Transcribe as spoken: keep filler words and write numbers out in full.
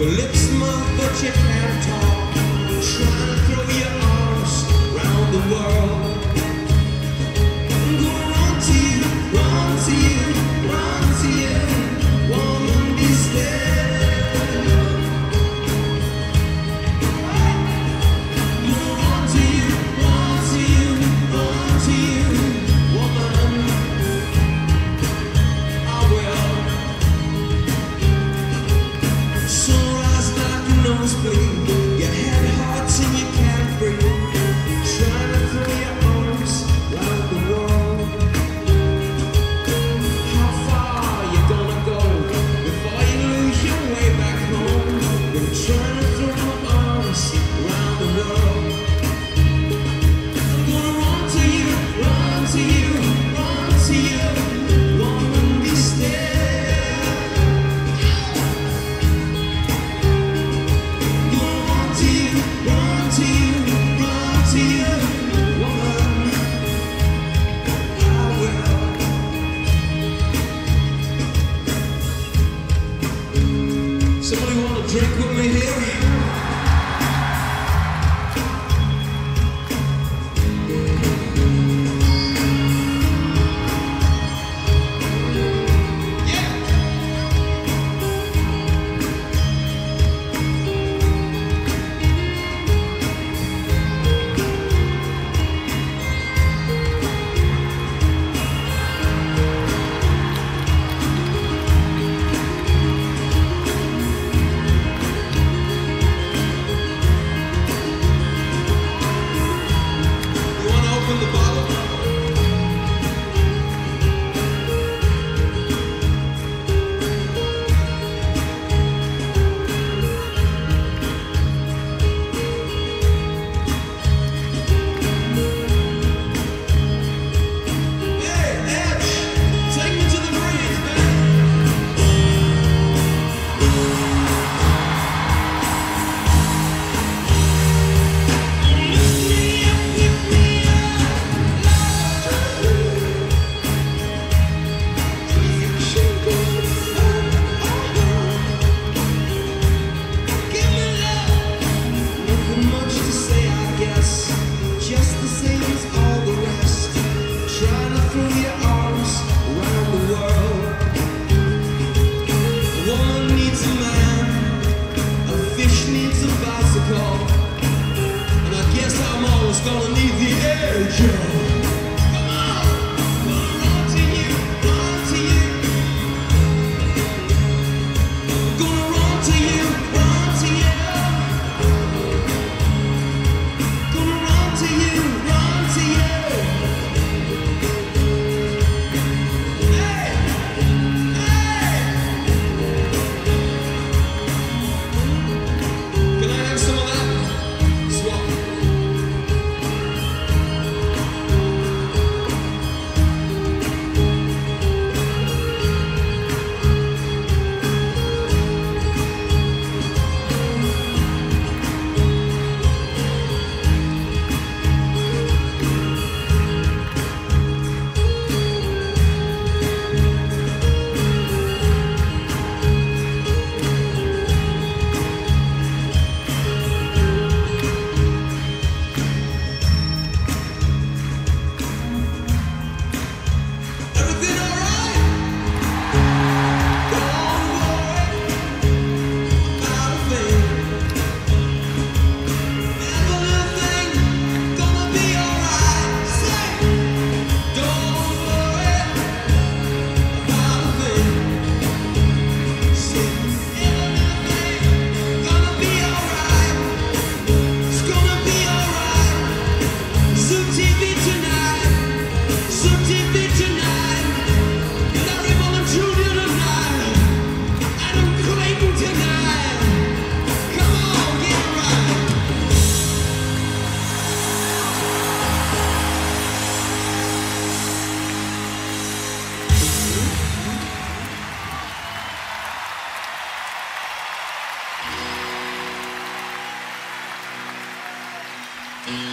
Lips move but you can't talk. Trying to throw your arms round the world. I'm gonna run to you, run to you, run to you. Woman, be still. I'm gonna run to you, run to you, run to you. Woman, I will. Sunrise like a nosebleed. Your head hurts and you can't breathe. Trying to throw your arms round the world. How far you gonna go before you lose your way back home? Been trying to throw my arms round the world. I'm gonna run to you, run to you, run to you. Woman, be still. Gonna run to you, run to you, run to you. Woman, I will. Somebody wanna drink with me here? You wanna open the bottle? Hey, Edge, take me to the bridge, man. Lift me up, lift me up, give me love. Nothing much to say, I guess. Just the same as all the rest. Trying to throw your arms around the world. A woman needs a man. A fish needs a bicycle. And I guess I'm always gonna need the edge. Come on, gonna run to you, run to you. Gonna run to you, run to you. Gonna run to you, run to you. Hey, hey. Can I have some of that? Swap. Everything all right? Don't worry about a thing. Every little thing gonna be all right. Say, don't worry about a thing. Say, every little thing gonna be all right. It's gonna be all right. Zoo T V tonight. Zoo T V tonight. Larry Mullen Junior tonight. Adam Clayton tonight. Come on, get right. Thank